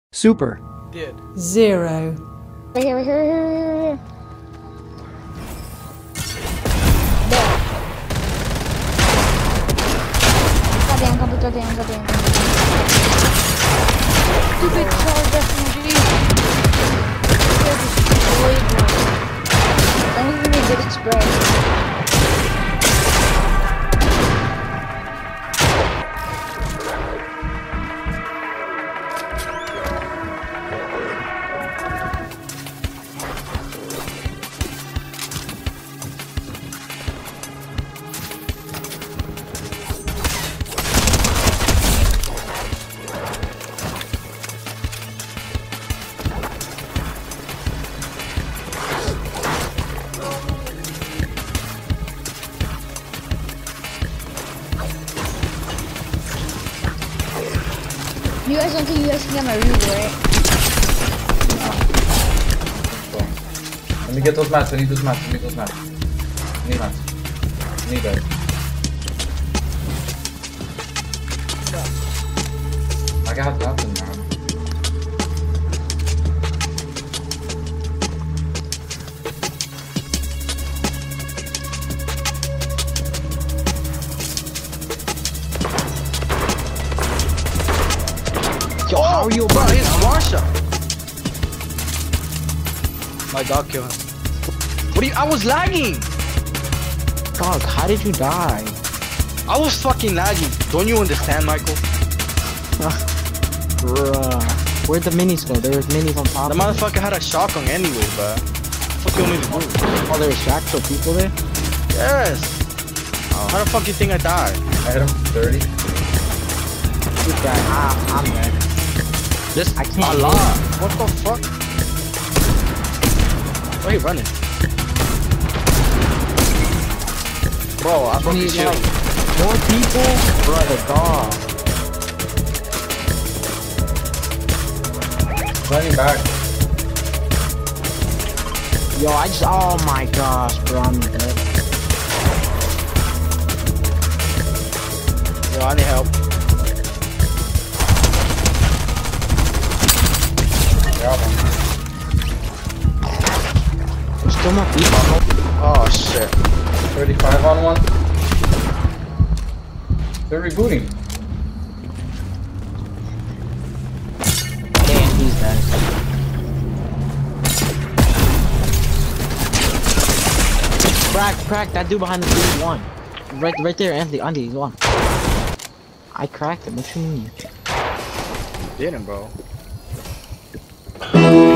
Super. Did. 0. Right here, right here, right here, right here. There. Goddamn, goddamn. Stupid charge SMG. Don't give me a good spray. You guys don't think you guys can get my reward, right? Let me get those mats. I need those mats. I need mats. I need that. I got nothing, man. Yo, how are you about his one shot? My dog killed him. What are you? I was lagging. Dog, how did you die? I was fucking lagging. Don't you understand, Michael? Bruh. Where'd the minis go? There was minis on top The of it. motherfucker had a shotgun anyway, but what the fuck you want me to do? Oh, there was actual people there? Yes. How the fuck you think I died? I hit him 30. Good guy. I'm dead. This I can't a lot. What the fuck? Where you running? Bro, I broke his shield. More people? Brother, dog. Running back. Yo, oh my gosh, bro, I'm dead. Yo, I need help. There's still more people. Oh shit. 35 on one. They're rebooting. Damn, he's dead. Crack, that dude behind the tree won. Right there, Andy, he's one. I cracked him, what you mean? Didn't, bro.